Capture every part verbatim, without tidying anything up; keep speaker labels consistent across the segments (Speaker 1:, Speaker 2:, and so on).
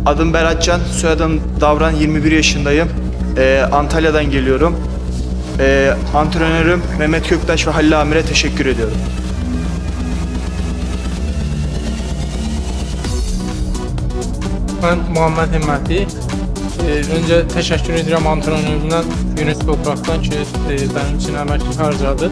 Speaker 1: Adım Beratcan, soyadım Davran, yirmi bir yaşındayım. Ee, Antalya'dan geliyorum. Ee, antrenörüm Mehmet Köktaş ve Halil Amir'e teşekkür ediyorum.
Speaker 2: Ben Muhammed Himməti. Ee, önce teşekkür ederim antrenörümden Yunus Toprak'tan ki e, benim için əmək harcadı.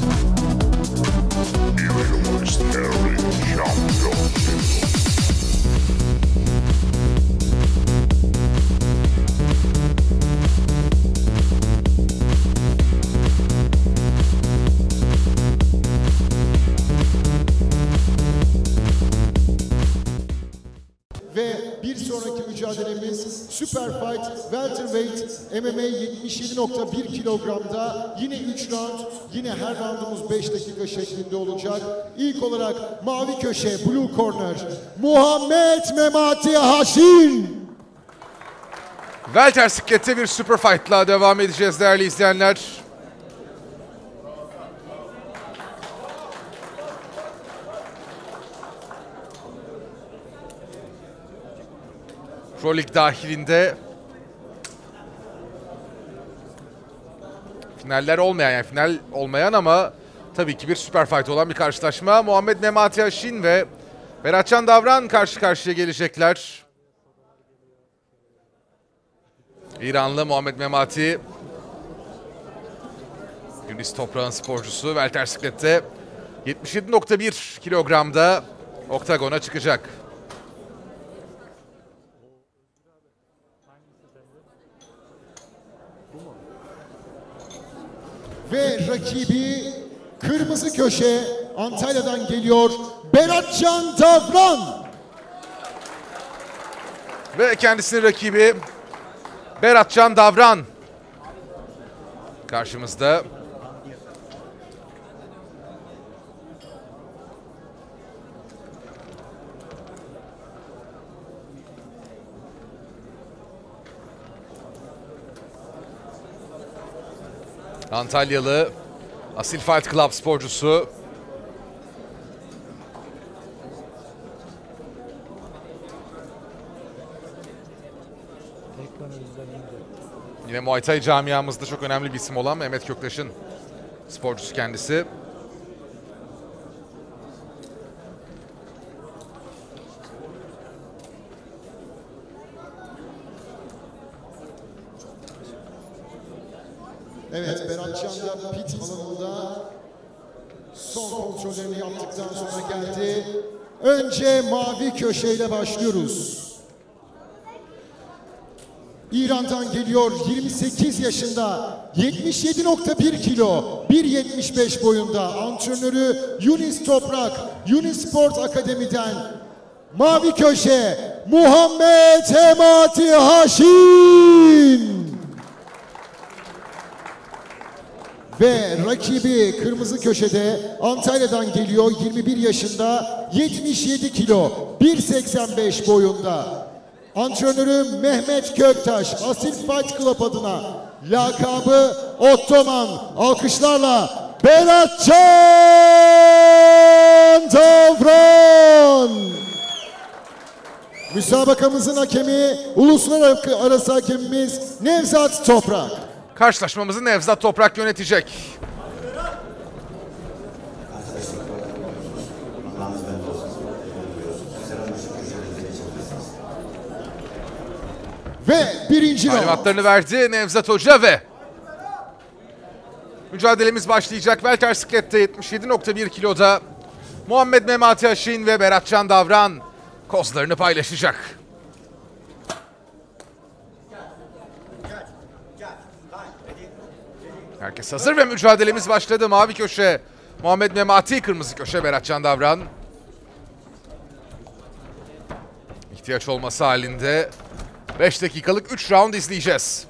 Speaker 3: Ve bir sonraki mücadelemiz Super Fight Welterweight M M A yetmiş yedi nokta bir kilogramda yine üç round, yine her roundumuz beş dakika şeklinde olacak. İlk olarak mavi köşe Blue Corner Muhammed Memati Haşin.
Speaker 4: Welter siklette bir Super Fight'la devam edeceğiz değerli izleyenler. Pro Lig dahilinde finaller olmayan, yani final olmayan ama tabii ki bir Super Fight olan bir karşılaşma. Muhammed Memati Haşin ve Beratcan Davran karşı karşıya gelecekler. İranlı Muhammed Memati, Yunus Toprak'ın sporcusu, welter siklette yetmiş yedi nokta bir kilogramda oktagona çıkacak.
Speaker 3: Ve rakibi kırmızı köşe Antalya'dan geliyor Beratcan Davran.
Speaker 4: Ve kendisinin rakibi Beratcan Davran karşımızda. Antalyalı Asil Fight Club sporcusu. Yine Muay Thai camiamızda çok önemli bir isim olan Mehmet Köktaş'ın sporcusu kendisi.
Speaker 3: Evet, Beratcan da pit alanında son kontrollerini yaptıktan sonra geldi. Önce mavi köşeyle başlıyoruz. İran'dan geliyor, yirmi sekiz yaşında, yetmiş yedi nokta bir kilo, bir yetmiş beş boyunda. Antrenörü Yunus Toprak, Yunus Sport Akademi'den mavi köşe Muhammed Memati Haşin. Ve rakibi kırmızı köşede Antalya'dan geliyor, yirmi bir yaşında, yetmiş yedi kilo, bir seksen beş boyunda. Antrenörü Mehmet Köktaş, Asil Fight Club adına lakabı Ottoman. Alkışlarla Beratcan Davran. Müsabakamızın hakemi, uluslararası hakemimiz Nevzat Toprak.
Speaker 4: Karşılaşmamızı Nevzat Toprak yönetecek.
Speaker 3: Ve birinci round.
Speaker 4: Talimatlarını verdi Nevzat Hoca ve mücadelemiz başlayacak. Welter siklette yetmiş yedi nokta bir kiloda Muhammed Memati Haşin ve Beratcan Davran kozlarını paylaşacak. Herkes hazır ve mücadelemiz başladı. Mavi köşe Muhammed Memati, kırmızı köşe Beratcan Davran. İhtiyaç olması halinde beş dakikalık üç round izleyeceğiz.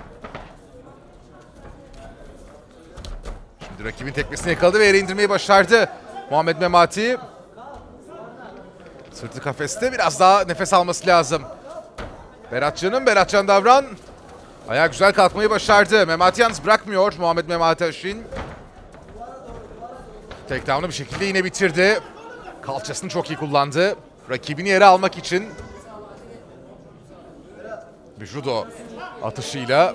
Speaker 4: Şimdi rakibin tekmesini yakaladı ve yere indirmeyi başardı Muhammed Memati. Sırtı kafeste, biraz daha nefes alması lazım Beratcan'ın. Beratcan Davran ayağa güzel kalkmayı başardı. Memati yalnız bırakmıyor Muhammed Memati Haşin. Takedown'u bir şekilde yine bitirdi. Kalçasını çok iyi kullandı rakibini yere almak için. bir judo atışıyla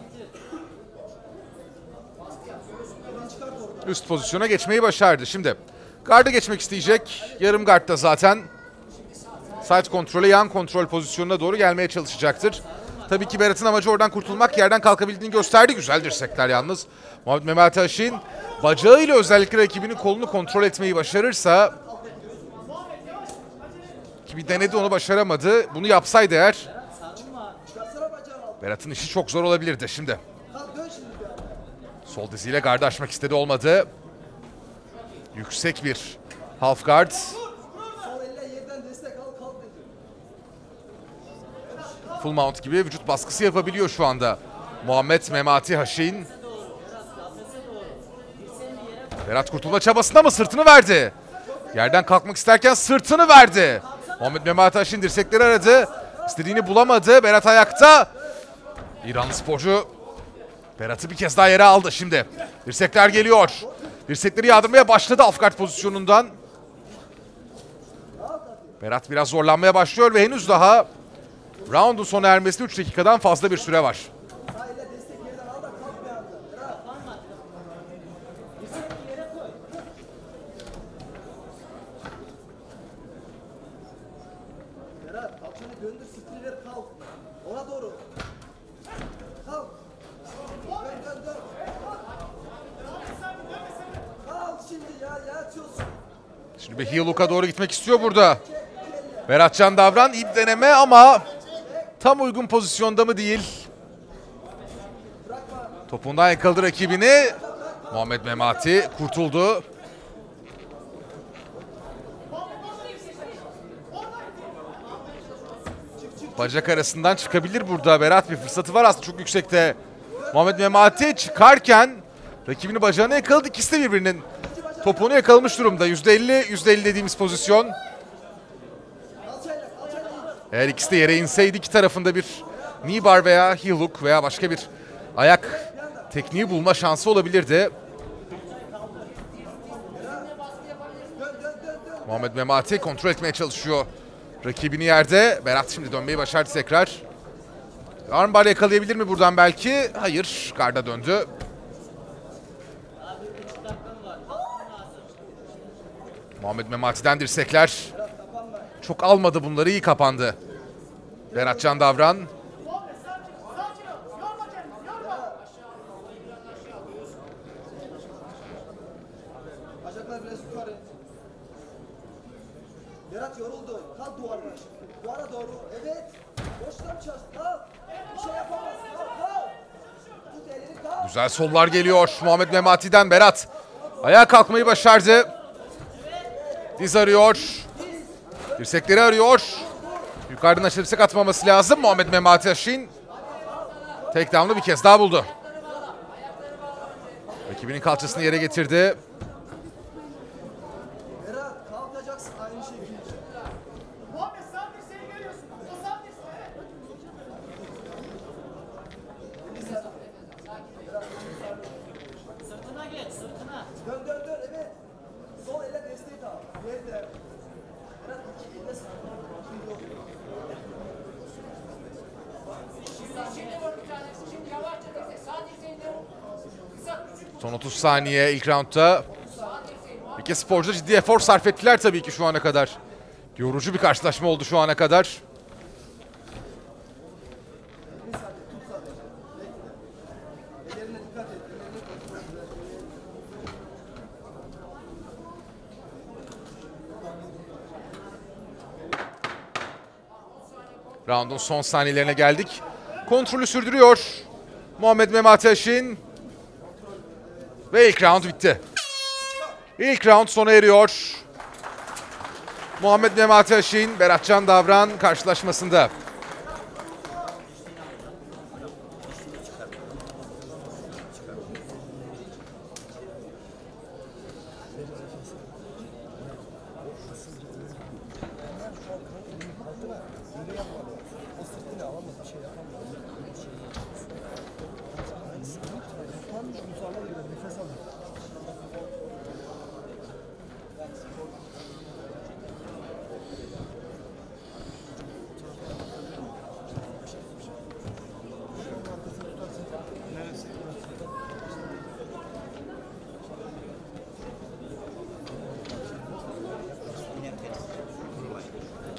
Speaker 4: üst pozisyona geçmeyi başardı. Şimdi garda geçmek isteyecek. Yarım gardta zaten. Side kontrole, yan kontrol pozisyonuna doğru gelmeye çalışacaktır. Tabii ki Berat'ın amacı oradan kurtulmak. Yerden kalkabildiğini gösterdi. Güzel dirsekler yalnız. Muhammed Memati Aşin bacağıyla özellikle rakibinin kolunu kontrol etmeyi başarırsa, ki bir denedi, onu başaramadı. Bunu yapsaydı eğer Berat'ın işi çok zor olabilirdi. Şimdi sol diziyle gardı aşmak istedi, olmadı. Yüksek bir half guard. Full mount gibi vücut baskısı yapabiliyor şu anda Muhammed Memati Aşin. Berat kurtulma çabasında mı sırtını verdi? Yerden kalkmak isterken sırtını verdi. Muhammed Memati Aşin dirsekleri aradı. İstediğini bulamadı. Berat ayakta. İranlı sporcu Berat'ı bir kez daha yere aldı şimdi. Dirsekler geliyor. Dirsekleri yağdırmaya başladı half-guard pozisyonundan. Berat biraz zorlanmaya başlıyor ve henüz daha round'un sona ermesine üç dakikadan fazla bir süre var. Şimdi bir heel hook'a doğru gitmek istiyor burada Beratcan Davran. İp deneme ama tam uygun pozisyonda mı değil. Topundan yakaladı rakibini. Muhammed Memati kurtuldu. Bacak arasından çıkabilir burada Berat. Bir fırsatı var aslında çok yüksekte. Muhammed Memati çıkarken rakibini bacağına yakaladı. İkisi de birbirinin topuğunu yakalamış durumda. yüzde elli yüzde elli dediğimiz pozisyon. Eğer ikisi de yere inseydi iki tarafında bir knee bar veya heel hook veya başka bir ayak tekniği bulma şansı olabilirdi. Muhammed Memati kontrol etmeye çalışıyor rakibini yerde. Berat şimdi dönmeyi başardı tekrar. Armbar yakalayabilir mi buradan belki? Hayır, garda döndü. Muhammed Memati'den dirsekler. Çok almadı bunları, iyi kapandı Beratcan Davran.
Speaker 5: Bacaklar biraz yukarı. Berat yoruldu. Kalk duvara. Duvara doğru. Evet. Boştan çaz. Kalk. Bir şey yapamaz. Kalk. Kalk. Tut elini, kalk.
Speaker 4: Güzel sollar geliyor Muhammed Memati'den. Berat ayağa kalkmayı başardı. Diz arıyor. Dirsekleri arıyor. Yukarıdan aşağı dirsek atmaması lazım. Muhammed Memati Aşin takedown'u bir kez daha buldu. Rakibinin kalçasını yere getirdi.
Speaker 5: Berat kalkacaksın aynı şekilde.
Speaker 6: Muhammed sağ dirseği görüyorsun. O sağ dirseği. Sırtına geç, sırtına.
Speaker 5: Dön dön dön evet. Sol elle destek al. Yerde. Berat iki elle sağ.
Speaker 4: Son otuz saniye ilk roundda. İki sporcu ciddi efor sarf ettiler tabii ki şu ana kadar. Yorucu bir karşılaşma oldu şu ana kadar. Round'un son saniyelerine geldik. Kontrolü sürdürüyor Muhammed Memati Aşin. Ve ilk round bitti. İlk round sona eriyor. Muhammed Memati Aşin, Beratcan Davran karşılaşmasında.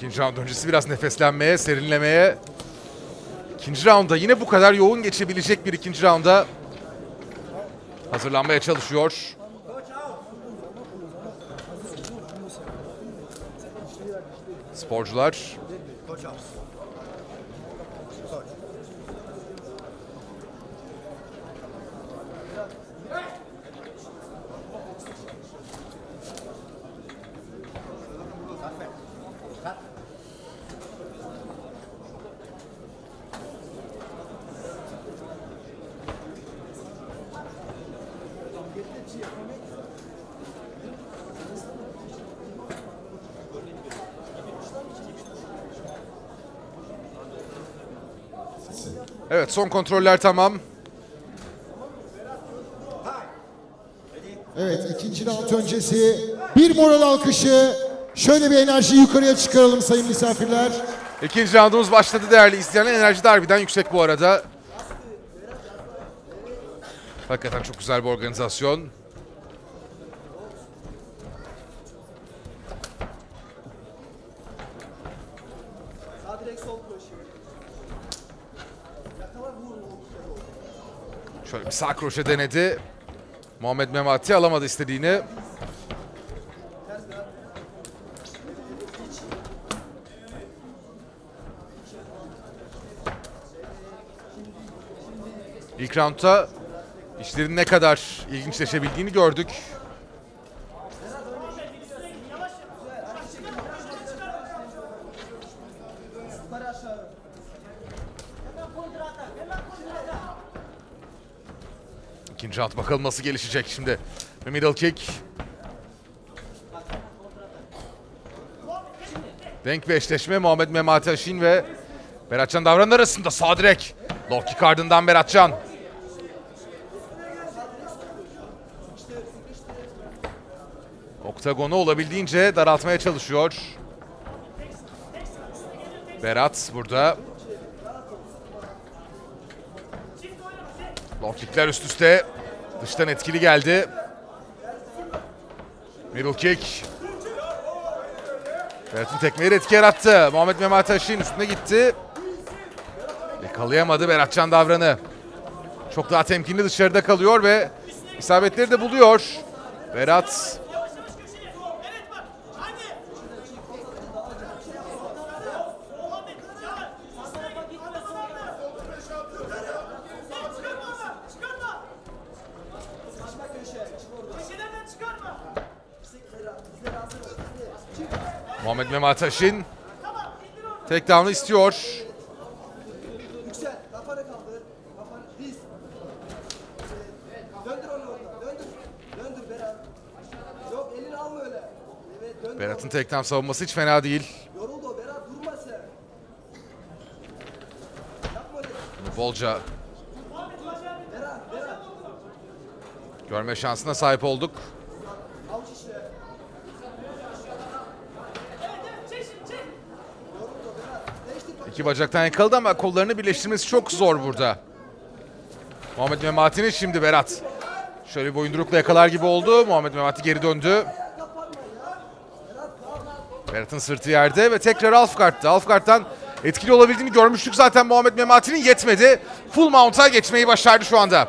Speaker 4: İkinci round öncesi biraz nefeslenmeye, serinlemeye. İkinci rounda yine bu kadar yoğun geçebilecek bir ikinci rounda hazırlanmaya çalışıyor. Sporcular. Evet, son kontroller tamam.
Speaker 3: Evet, ikinci round öncesi bir moral alkışı. Şöyle bir enerjiyi yukarıya çıkaralım sayın misafirler.
Speaker 4: İkinci roundumuz başladı değerli izleyenler. Enerji de harbiden yüksek bu arada. Hakikaten çok güzel bir organizasyon.
Speaker 5: Sağ direkt sol koşu. Yakala vur.
Speaker 4: Şöyle bir sağ kroşe denedi. Muhammed Memati alamadı istediğini. İlk roundda işlerin ne kadar ilginçleşebildiğini gördük.
Speaker 5: Yukarı aşağı.
Speaker 4: İkinci round bakalım nasıl gelişecek şimdi. Bir middle kick. Denk bir eşleşme Muhammed Memati Aşin ve Beratcan Davran arasında sağ direk. Low kick ardından Beratcan. Oktagonu olabildiğince daraltmaya çalışıyor. Berat burada. Low kickler üst üste. Dıştan etkili geldi. Middle kick. Berat'ın tekmeyi etki yarattı. Muhammed Memati Aşin üstüne gitti. Yakalayamadı Beratcan Davran'ı. Çok daha temkinli dışarıda kalıyor ve isabetleri de buluyor. Berat. Muhammed Memati Aşin takedown'u istiyor.
Speaker 5: Yüksel. Kafanı kaldır. Kafanı diz. Döndür onu oradan. Döndür. Döndür Berat. Yok elini alma öyle. Evet döndür.
Speaker 4: Berat'ın takedown savunması hiç fena değil.
Speaker 5: Yoruldu o Berat. Durma sen. Yapma öyle.
Speaker 4: Bolca
Speaker 5: Berat. Berat.
Speaker 4: görme şansına sahip olduk.
Speaker 5: Avuç işte.
Speaker 4: İki bacaktan yakaladı ama kollarını birleştirmesi çok zor burada. Muhammed Memati'nin şimdi Berat. Şöyle bir boyundurukla yakalar gibi oldu. Muhammed Memati geri döndü. Berat'ın sırtı yerde ve tekrar half guard'ta. Half guard'tan etkili olabildiğini görmüştük zaten Muhammed Memati'nin, yetmedi. Full mount'a geçmeyi başardı şu anda.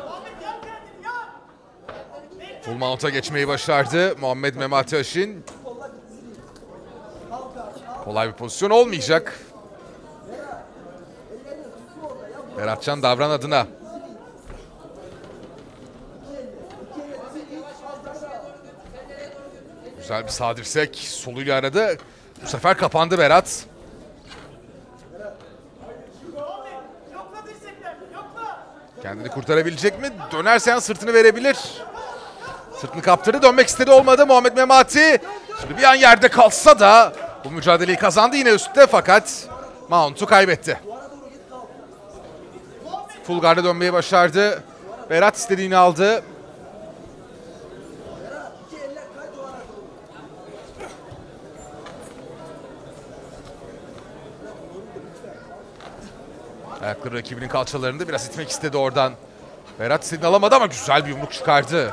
Speaker 4: Full mount'a geçmeyi başardı Muhammed Memati Aşin. Kolay bir pozisyon olmayacak. Beratcan Davran adına. Güzel bir sağ dirsek. Soluyla aradı. Bu sefer kapandı Berat. Kendini kurtarabilecek mi? Dönersen sırtını verebilir. Sırtını kaptırdı. Dönmek istedi, olmadı. Muhammed Memati şimdi bir an yerde kalsa da bu mücadeleyi kazandı yine üstte, fakat mount'u kaybetti. Full guard'a dönmeyi başardı. Berat istediğini aldı. Ayakları rakibinin kalçalarında biraz itmek istedi oradan. Berat istediğini alamadı ama güzel bir yumruk çıkardı.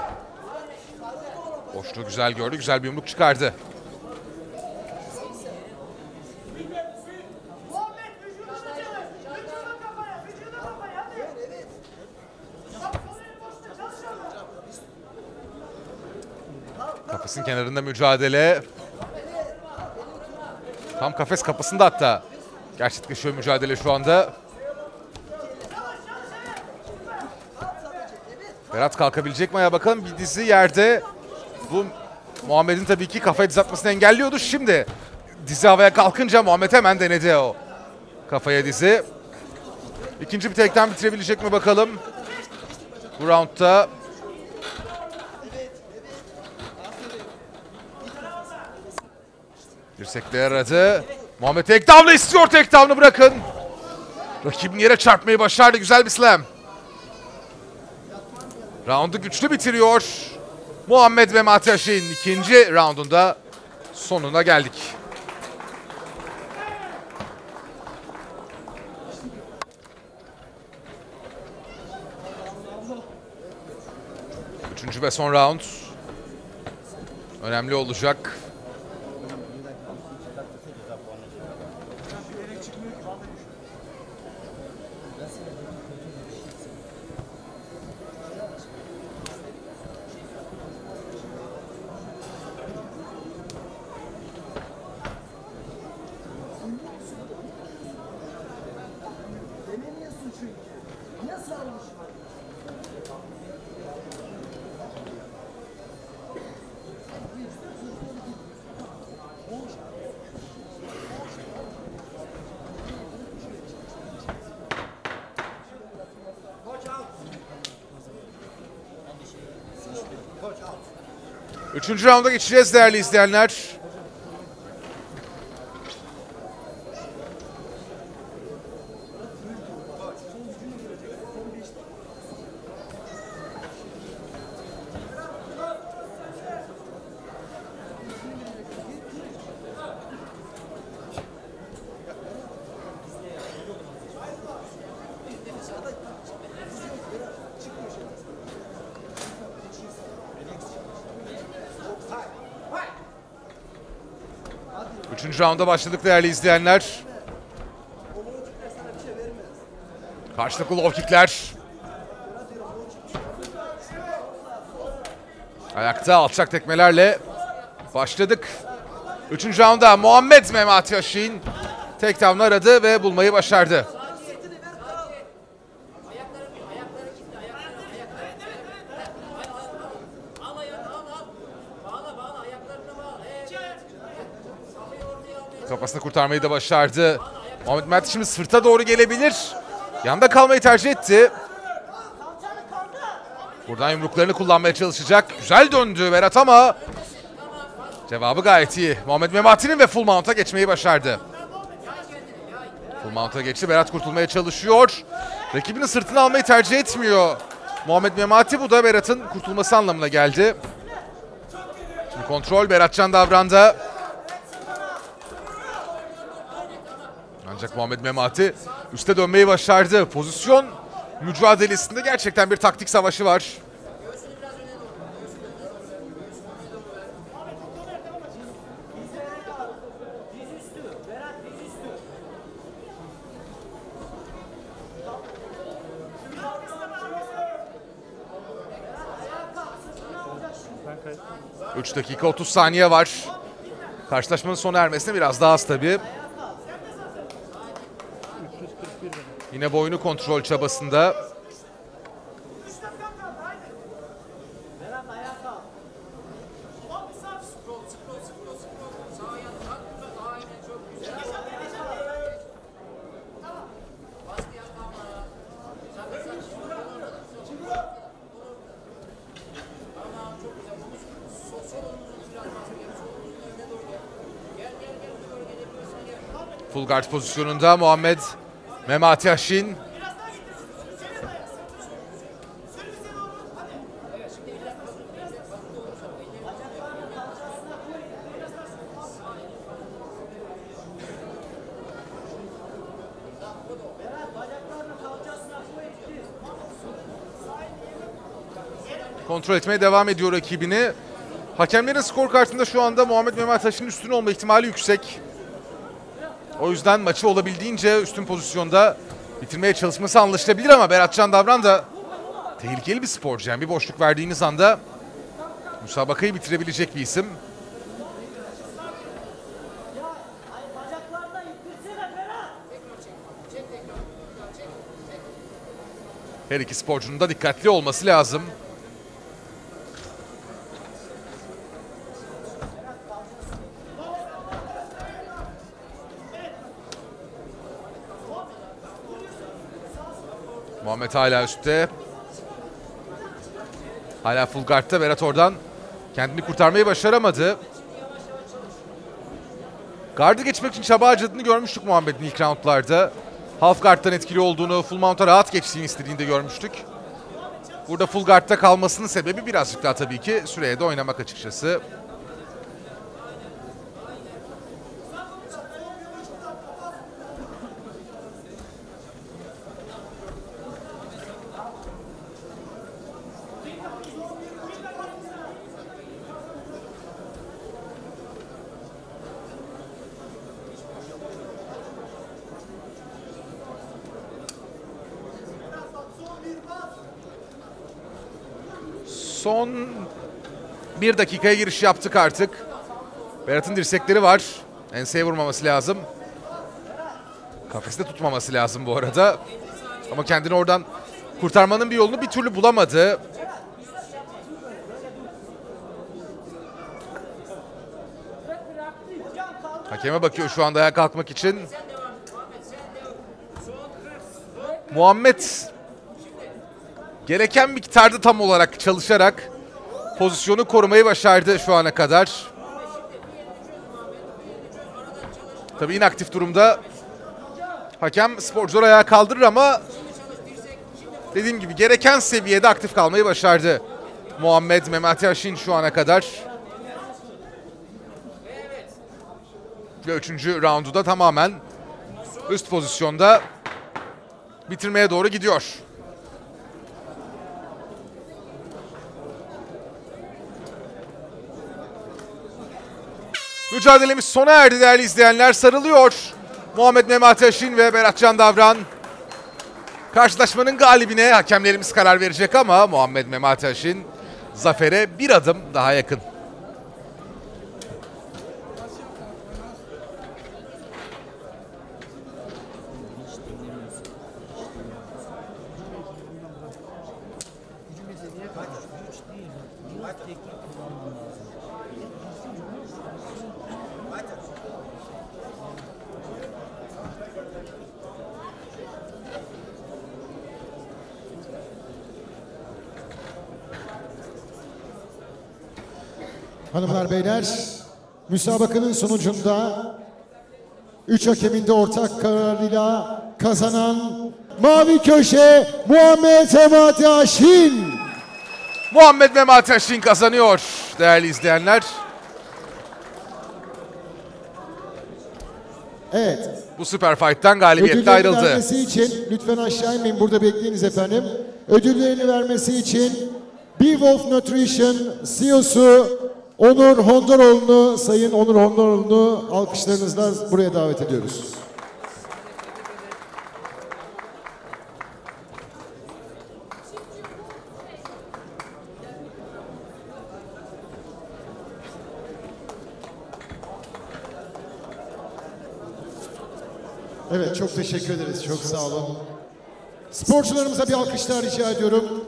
Speaker 4: Boşluğu güzel gördü, güzel bir yumruk çıkardı. Kafesin kenarında mücadele. Tam kafes kapısında hatta gerçekleşiyor mücadele şu anda. Berat kalkabilecek mi ayağa bakalım. Bir dizi yerde. Bu Muhammed'in tabii ki kafayı diz atmasını engelliyordu. Şimdi dizi havaya kalkınca Muhammed hemen denedi o kafaya dizi. İkinci bir tekten bitirebilecek mi bakalım. Bu roundda. Dirsekleri aradı. Muhammed takedown'ı istiyor. Takedown'ı bırakın. Rakibin yere çarpmayı başardı. Güzel bir slam. Roundu güçlü bitiriyor. Muhammed Memati Aşin ikinci roundunda sonuna geldik. Üçüncü ve son round. Önemli olacak. Üçüncü rounda geçeceğiz değerli izleyenler. Üçüncü rounda başladık değerli izleyenler. Karşılıklı low kickler. Ayakta alçak tekmelerle başladık. Üçüncü rounda Muhammed Memati Aşin takedown'ı aradı ve bulmayı başardı. Kafasını kurtarmayı da başardı. Muhammed Memati şimdi sırta doğru gelebilir. Yanda kalmayı tercih etti. Buradan yumruklarını kullanmaya çalışacak. Güzel döndü Berat ama cevabı gayet iyi. Muhammed Memati'nin ve full mount'a geçmeyi başardı. Full mount'a geçti. Berat kurtulmaya çalışıyor. Rakibinin sırtını almayı tercih etmiyor Muhammed Memati. Bu da Berat'ın kurtulması anlamına geldi. Şimdi kontrol Beratcan Davran'da. Ancak Muhammed Memati üste dönmeyi başardı. Pozisyon mücadelesinde gerçekten bir taktik savaşı var. üç dakika otuz saniye var. Karşılaşmanın sona ermesine biraz daha az tabii. Yine boynu kontrol çabasında. Full guard pozisyonunda Muhammed Memati Aşin. Kontrol etmeye devam ediyor rakibini. Hakemlerin skor kartında şu anda Muhammed Memati Aşin'in üstün olma ihtimali yüksek. O yüzden maçı olabildiğince üstün pozisyonda bitirmeye çalışması anlaşılabilir ama Beratcan Davran da tehlikeli bir sporcu. Yani bir boşluk verdiğiniz anda Müsabakayı bitirebilecek bir isim.
Speaker 6: Bacaklarına yıktırsana Berat.
Speaker 4: Her iki sporcunun da dikkatli olması lazım. Muhammed hala üstte. Hala full guard'ta. Berat oradan kendini kurtarmayı başaramadı. Guard'ı geçmek için çaba harcadığını görmüştük Muhammed'in ilk roundlarda. Half guard'tan etkili olduğunu, full mount'a rahat geçtiğini istediğini de görmüştük. Burada full guard'ta kalmasının sebebi birazcık daha tabii ki süreye de oynamak açıkçası. Son bir dakikaya giriş yaptık artık. Berat'ın dirsekleri var. Enseye vurmaması lazım. Kafeste tutmaması lazım bu arada. Ama kendini oradan kurtarmanın bir yolunu bir türlü bulamadı. Hakeme bakıyor şu anda ayağa kalkmak için. Muhammed gereken miktarda tam olarak çalışarak pozisyonu korumayı başardı şu ana kadar. Tabii inaktif durumda hakem sporcuları ayağa kaldırır ama dediğim gibi gereken seviyede aktif kalmayı başardı Muhammed Memati Aşin şu ana kadar. Ve üçüncü roundu da tamamen üst pozisyonda bitirmeye doğru gidiyor. Mücadelemiz sona erdi değerli izleyenler. Sarılıyor Muhammed Memati Aşin ve Berat Can Davran. Karşılaşmanın galibine hakemlerimiz karar verecek ama Muhammed Memati Aşin zafere bir adım daha yakın.
Speaker 3: Hanımlar beyler, müsabakanın sonucunda üç hakemin de ortak kararıyla kazanan Mavi Köşe Muhammed Memati Aşin.
Speaker 4: Muhammed Memati Aşin kazanıyor değerli izleyenler.
Speaker 3: Evet.
Speaker 4: Bu Süper Fight'tan galibiyetle
Speaker 3: Ödüllerini
Speaker 4: ayrıldı.
Speaker 3: vermesi için lütfen aşağı inmeyin, burada bekleyiniz efendim. Ödüllerini vermesi için B-Wolf Nutrition C E O'su Onur Hondaroğlu'nu, Sayın Onur Hondaroğlu'nu alkışlarınızla buraya davet ediyoruz. Evet, çok teşekkür ederiz. Çok sağ olun. Sporcularımıza bir alkışlar rica ediyorum.